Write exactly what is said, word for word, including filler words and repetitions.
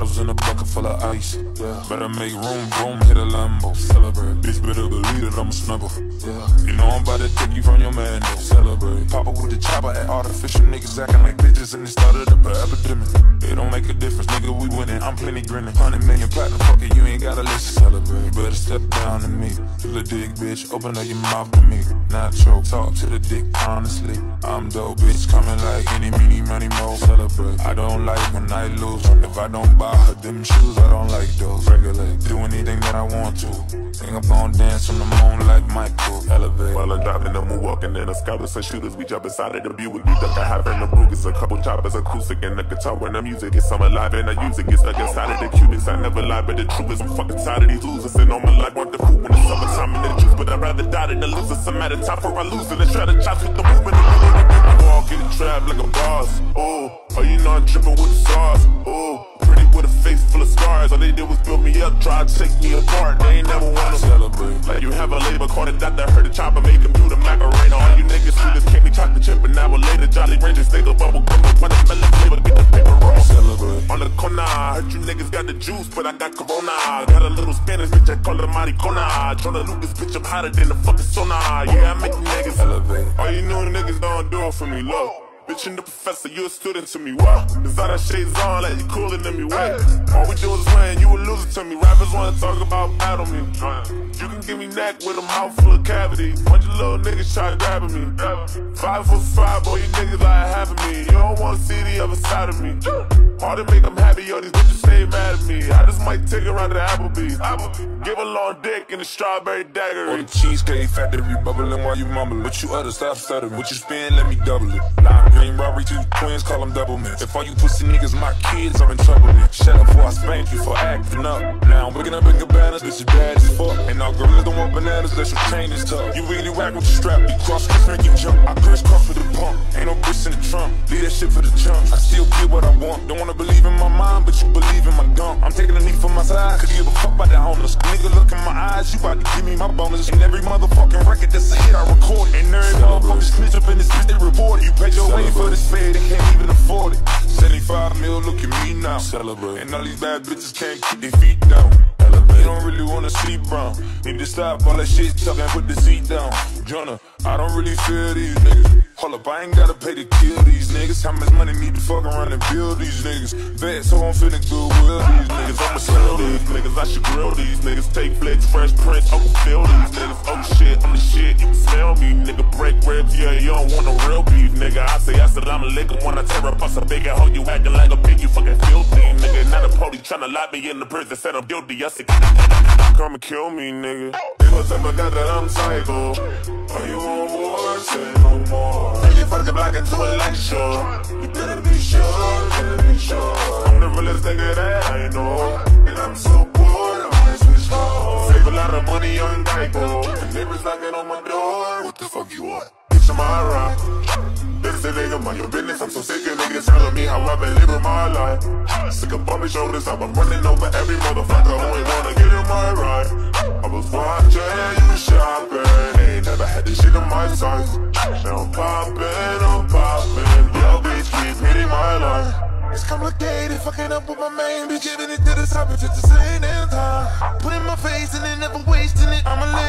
bottles in a bucket full of ice. Yeah. Better make room, boom, hit a Lambo. Celebrate. Bitch, better believe that I'ma snuggle. Yeah. You know I'm about to take you from your man, though. Celebrate. Pop up with the chopper at artificial niggas acting like bitches, and it started up an epidemic. It don't make a difference, nigga, we winning. I'm plenty grinning. Hundred million platinum, fuck it, you ain't gotta listen. Celebrate. Better step down to me. To the dick, bitch, open up your mouth to me. Not choke, talk to the dick, honestly. I'm dope, bitch, coming like any, meeny, money, mo. Celebrate. I don't like when I lose. If I don't buy her them shoes, I don't like those. Regulate, do anything that I want to. Think I'm gon' dance on the moon like Michael. Elevate. While I'm driving them, we walking in a scouters and shooters. We jump inside of the Buick. We duck a half in the Rugas. A couple choppers, acoustic, and the guitar when the music gets some alive and I use it. Get stuck inside of the cubics. I never lie, but the truth is I'm fucking tired of these losers. Sitting on my life, want the food when it's summertime and the juice. But I'd rather die than to lose it. Some matter time for I lose it. And try to chop with the movement. I go all get it trapped like a boss. Oh, oh, you know I'm dripping with the sauce. Oh, pretty with a face full of scars. All they did was build me up, try to take me apart. They ain't never wanna celebrate. Like you have a labor, called it doctor, heard the chopper, made them do the Macarena. All you niggas who just can't be chocolate chip, and now later, Jolly Rangers, stay the bubble gum, watermelon flavor, get the paper roll. Celebrate. On the corner, I heard you niggas got the juice, but I got Corona. Got a little Spanish bitch, I call her Maricona. Joyner Lucas, bitch, I'm hotter than the fucking sauna. Yeah, I make you niggas elevate. All you new niggas don't do it for me, low. Bitch, and the professor, you a student to me, what? Designer shades on, like you cooler than me, wait. All we do is win, you a loser to me. Rappers wanna talk about battle me. You can give me neck with a mouth full of cavity. Bunch of little niggas try grabbing me. Five foot five, boy, you niggas like having me. You don't wanna see the other side of me. Hard to make them happy, all these bitches stay mad at me. I just might take her out to Applebee's. Give a long dick and a strawberry dagger. On the cheesecake factory, bubbling while you mumbling. What you utter, stop stuttering. What you spin, let me double it. Lime green robbery, two twins, call them double mints. If all you pussy niggas my kids, I'm in trouble then. Shut up before I spank you for acting up. Now I'm waking up in cabanas, bitch, you bad as fuck. And all gorillas don't want bananas, that's your chain is tough. You really whack with your strap, you cross, kiss, make you jump. I crisscross for the pump, ain't no bricks in the trunk. Leave that shit for the chumps. I still get what I want. Don't wanna believe in my mind, but you believe in my gum. I'm taking a knee for my side, could give a fuck about the owners. Nigga, look in my eyes, you about to give me my bonus. And every motherfucking record that's a hit, I record it. And every motherfucking snitch up in this bitch, they report it. You paid your way for this fade, they can't even afford it. seventy-five mil, look at me now. Celebrate. And all these bad bitches can't keep their feet down. Elevate. They don't really wanna see brown. Need to stop all that shit talking, put the seat down. Joyner, I don't really feel these niggas. Hold up, I ain't gotta pay to kill these niggas. How much money need to fuck around and build these niggas? Vet, so I'm feeling good with these niggas. I'ma sell these niggas, I should grill these niggas. Take flicks, fresh prints, I can feel these niggas. Oh shit, I'm the shit, you can smell me. Nigga, break ribs, yeah, you don't want no real beef, nigga. I say assalamu alaikum when I tear up us a big hoe. You acting like a pig, you fucking filthy, nigga. Now the police tryna lock me in the prison, said I'm guilty. I said, come and kill me, nigga. People tell me that I'm psycho. Are you on war? Say no more. And you fucking black into a lecture. You better be sure, better be sure. I'm the realest nigga that I know. And I'm so bored, I might switch home. Save a lot of money on Geico. The neighbors knocking on my door. What the fuck you want? Bitch, I'm alright. This a nigga, mind your business. I'm so sick of niggas telling me how I've been living my life. Sick of bumping shoulders, I've been running over every motherfucker who ain't wanna get in my ride. I was watching, you was shopping. Ain't never had this shit on my size. Now I'm popping, I'm popping. Yo, bitch, keep hitting my line. It's complicated, fucking up with my main bitch. Giving it to the top, it's just the same damn time. Putting my face in it, never wasting it. I'm a